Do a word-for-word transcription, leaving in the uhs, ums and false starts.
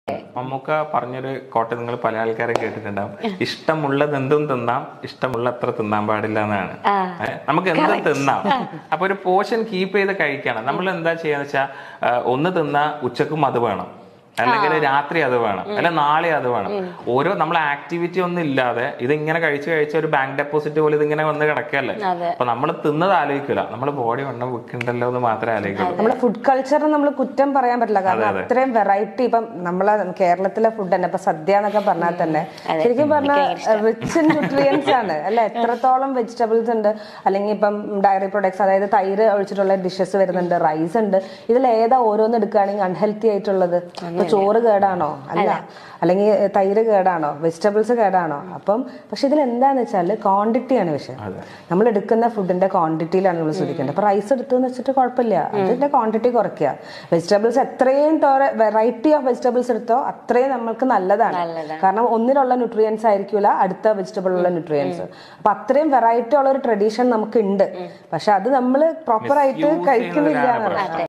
മമ്മൂക്ക പറഞ്ഞൊരു കോട്ട നിങ്ങൾ പല ആൾക്കാരും കേട്ടിട്ടുണ്ടാവും, ഇഷ്ടമുള്ളത് എന്തും തിന്നാം, ഇഷ്ടമുള്ള അത്ര തിന്നാൻ പാടില്ല എന്നാണ്. നമുക്ക് എന്തും തിന്നാം, അപ്പൊ ഒരു പോർഷൻ കീപ്പ് ചെയ്ത് കഴിക്കണം. നമ്മൾ എന്താ ചെയ്യാന്ന് വെച്ചാൽ ഒന്ന് തിന്നാ ഉച്ചക്കും അത് വേണം, അല്ലെങ്കിൽ രാത്രി അത് വേണം, അല്ല നാളെ അത് വേണം. ഓരോ നമ്മളെ ആക്ടിവിറ്റി ഒന്നും ഇല്ലാതെ ഇതിങ്ങനെ കഴിച്ച് കഴിച്ച ഒരു ബാങ്ക് ഡെപ്പോസിറ്റ് പോലെ ഇതിങ്ങനെ വന്ന് കിടക്കല്ലേ. അപ്പൊ നമ്മൾ തിന്നത് ആലോചിക്കില്ല, നമ്മള് ബോഡി വണ്ണം വെക്കണ്ടല്ലോ എന്ന് മാത്രമേ ആലോചിക്കുള്ളൂ. നമ്മുടെ ഫുഡ് കൾച്ചറിന് നമ്മൾ കുറ്റം പറയാൻ പറ്റില്ല, കാരണം അത്രയും വെറൈറ്റി. ഇപ്പം നമ്മളെ കേരളത്തിലെ ഫുഡ് തന്നെ ഇപ്പൊ സദ്യ എന്നൊക്കെ പറഞ്ഞാൽ തന്നെ ശരിക്കും പറഞ്ഞാൽ റിച്ച് ഇൻ ന്യൂട്രിയൻസ് ആണ് അല്ലെ. എത്രത്തോളം വെജിറ്റബിൾസ് ഉണ്ട്, അല്ലെങ്കിൽ ഇപ്പം ഡയറി പ്രൊഡക്ട്സ്, അതായത് തൈര് ഒഴിച്ചിട്ടുള്ള ഡിഷസ് വരുന്നുണ്ട്, റൈസ് ഉണ്ട്. ഇതിൽ ഏതാ ഓരോന്ന് എടുക്കുകയാണെങ്കിൽ അൺഹെൽത്തി ആയിട്ടുള്ളത്? ചോറ് കേടാണോ? അല്ല. അല്ലെങ്കിൽ തൈര് കേടാണോ? വെജിറ്റബിൾസ് കേടാണോ? അപ്പം പക്ഷെ ഇതിൽ എന്താന്ന് വെച്ചാൽ ക്വാണ്ടിറ്റിയാണ് വിഷയം. നമ്മൾ എടുക്കുന്ന ഫുഡിന്റെ ക്വാണ്ടിറ്റിയിലാണ് നമ്മൾ ശ്രദ്ധിക്കേണ്ടത്. അപ്പൊ റൈസ് എടുത്തെന്ന് വെച്ചിട്ട് കുഴപ്പമില്ല, അതിന്റെ ക്വാണ്ടിറ്റി കുറയ്ക്കുക. വെജിറ്റബിൾസ് എത്രയും തോറെ വെറൈറ്റി ഓഫ് വെജിറ്റബിൾസ് എടുത്തോ അത്രയും നമ്മൾക്ക് നല്ലതാണ്. കാരണം ഒന്നിലുള്ള ന്യൂട്രിയൻസ് ആയിരിക്കില്ല അടുത്ത വെജിറ്റബിളിലുള്ള ന്യൂട്രിയൻസ്. അപ്പൊ അത്രയും വെറൈറ്റി ഉള്ള ഒരു ട്രഡീഷൻ നമുക്ക് ഉണ്ട്, പക്ഷെ അത് നമ്മൾ പ്രോപ്പർ ആയിട്ട് കഴിക്കുന്നില്ല.